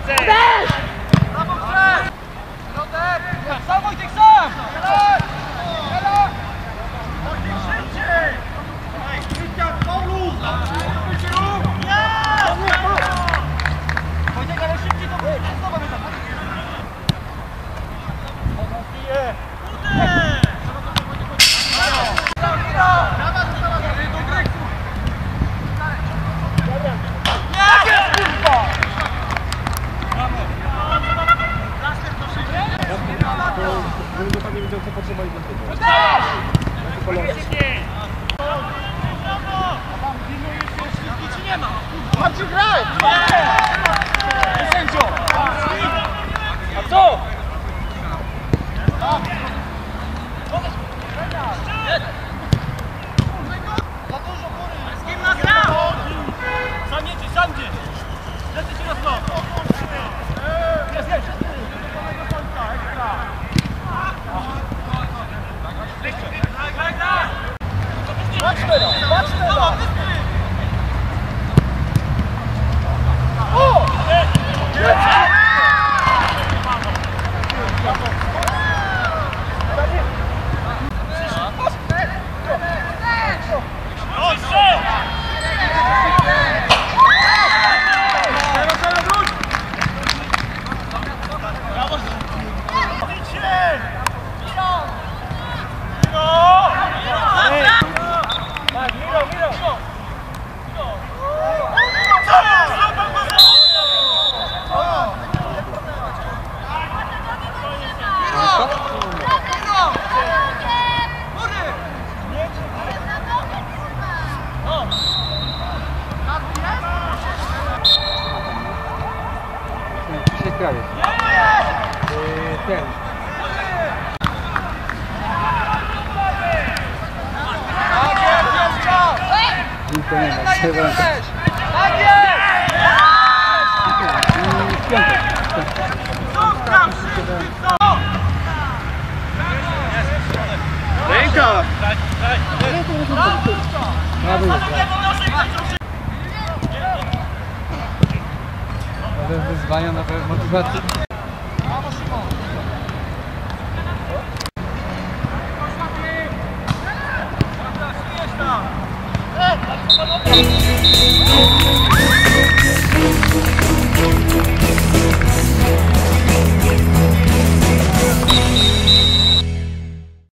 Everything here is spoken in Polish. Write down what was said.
Sam Wojtek, sam! Wojtek, ale szybciej to będzie. Zobacz tam. Nie widział, co potrzebali do tego. Czy nie ma? Marcin, graj! Sędzio! A co? Za dużo góry! Z kim nas gra? Sam jedzie, sam jedzie! Lecę ci na stop! Jest, jest! Patrz teraz! Patrz teraz! O! Kraków. Ten. Ręka! Wyzwania, nowe motywacje. Brawo!